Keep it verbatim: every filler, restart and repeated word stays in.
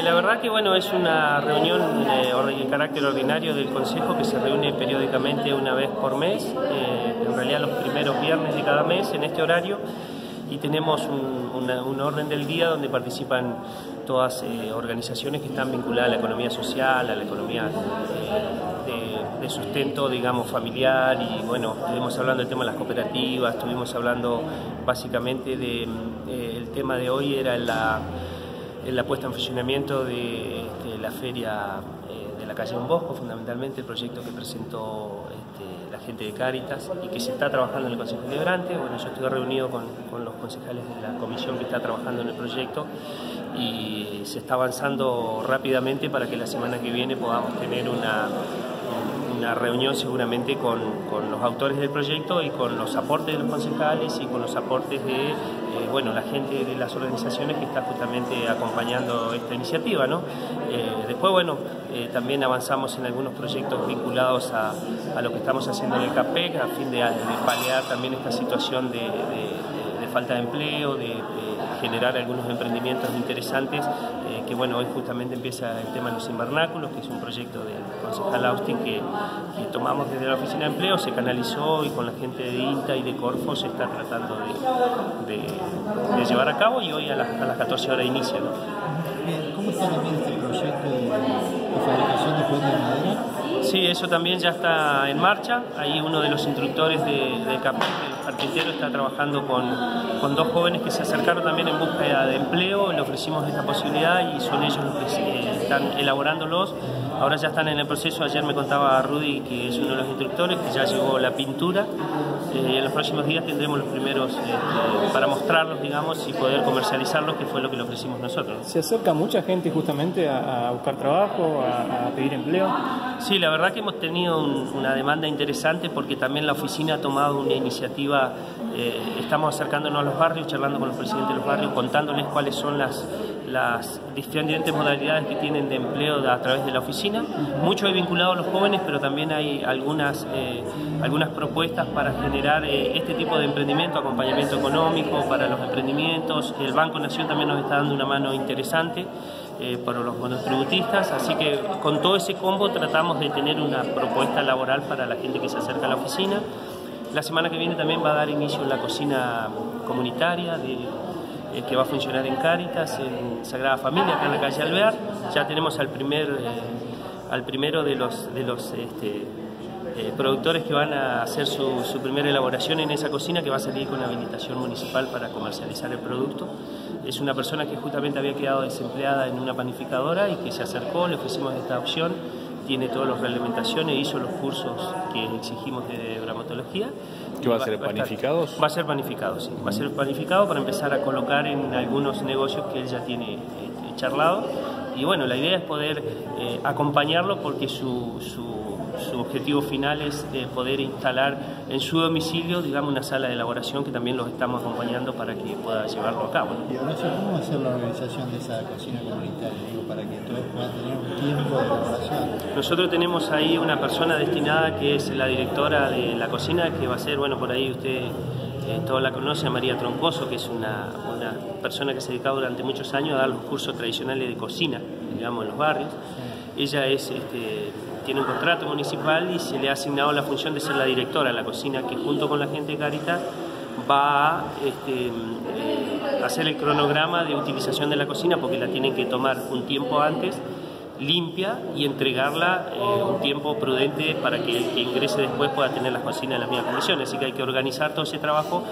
la verdad que bueno, es una reunión eh, de carácter ordinario del Consejo que se reúne periódicamente una vez por mes, eh, en realidad los primeros viernes de cada mes en este horario, y tenemos un, una, un orden del día donde participan todas eh, organizaciones que están vinculadas a la economía social, a la economía eh, de, de sustento, digamos, familiar, y bueno, estuvimos hablando del tema de las cooperativas, estuvimos hablando básicamente de, eh, el tema de hoy era la... la puesta en funcionamiento de, de la feria eh, de la calle Don Bosco, fundamentalmente el proyecto que presentó este, la gente de Cáritas y que se está trabajando en el Consejo Deliberante. Bueno, yo estuve reunido con, con los concejales de la comisión que está trabajando en el proyecto y se está avanzando rápidamente para que la semana que viene podamos tener una, una reunión seguramente con, con los autores del proyecto y con los aportes de los concejales y con los aportes de eh, bueno, la gente de las organizaciones que está justamente acompañando esta iniciativa, ¿no? Eh, después, bueno, eh, también avanzamos en algunos proyectos vinculados a, a lo que estamos haciendo en el CAPEC a fin de, de paliar también esta situación de, de, de, de falta de empleo, de, de generar algunos emprendimientos interesantes, eh, que bueno, hoy justamente empieza el tema de los invernáculos, que es un proyecto del concejal Austin que, que tomamos desde la oficina de empleo, se canalizó y con la gente de INTA y de Corfo se está tratando de, de, de llevar a cabo, y hoy a las, a las catorce horas inicia, ¿no? Bien, ¿cómo está también este proyecto de, de fabricación de puentes de madera? Sí, eso también ya está en marcha. Ahí uno de los instructores de, de CAPEC, el carpintero, está trabajando con, con dos jóvenes que se acercaron también en búsqueda de empleo. Le ofrecimos esta posibilidad y son ellos los que eh, están elaborándolos. Ahora ya están en el proceso. Ayer me contaba Rudy, que es uno de los instructores, que ya llegó la pintura. Eh, en los próximos días tendremos los primeros eh, para mostrarlos, digamos, y poder comercializarlos, que fue lo que le ofrecimos nosotros. ¿Se acerca mucha gente justamente a, a buscar trabajo, a, a pedir empleo? Sí, la verdad que hemos tenido un, una demanda interesante porque también la oficina ha tomado una iniciativa, eh, estamos acercándonos a los barrios, charlando con los presidentes de los barrios, contándoles cuáles son las, las diferentes modalidades que tienen de empleo a través de la oficina. Mucho he vinculado a los jóvenes, pero también hay algunas, eh, algunas propuestas para generar eh, este tipo de emprendimiento, acompañamiento económico para los emprendimientos. El Banco Nación también nos está dando una mano interesante eh, para los monotributistas, así que con todo ese combo tratamos de tener una propuesta laboral para la gente que se acerca a la oficina. La semana que viene también va a dar inicio la cocina comunitaria de, eh, que va a funcionar en Cáritas, en Sagrada Familia, acá en la calle Alvear. Ya tenemos al, primer, eh, al primero de los, de los este, eh, productores que van a hacer su, su primera elaboración en esa cocina, que va a salir con habilitación municipal para comercializar el producto. Es una persona que justamente había quedado desempleada en una panificadora y que se acercó, le ofrecimos esta opción. Tiene todas las reglamentaciones, hizo los cursos que exigimos de bromatología. ¿Qué va a ser, panificados? Va a ser panificado, sí. Va a ser panificado para empezar a colocar en algunos negocios que él ya tiene eh, charlado. Y bueno, la idea es poder eh, acompañarlo porque su, su, su objetivo final es eh, poder instalar en su domicilio, digamos, una sala de elaboración que también los estamos acompañando para que pueda llevarlo a cabo, ¿no? Y Horacio, ¿cómo va a ser la organización de esa cocina comunitaria? Digo, para que todos puedan tener un tiempo de elaboración. Nosotros tenemos ahí una persona destinada que es la directora de la cocina, que va a ser, bueno, por ahí usted eh, todos la conocen, a María Troncoso, que es una, una persona que se ha dedicado durante muchos años a dar los cursos tradicionales de cocina, digamos, en los barrios. Sí. Ella es, este, tiene un contrato municipal y se le ha asignado la función de ser la directora de la cocina, que junto con la gente de Cáritas va a este, eh, hacer el cronograma de utilización de la cocina, porque la tienen que tomar un tiempo antes, limpia, y entregarla eh, un tiempo prudente para que el que ingrese después pueda tener las cocinas en las mismas condiciones. Así que hay que organizar todo ese trabajo.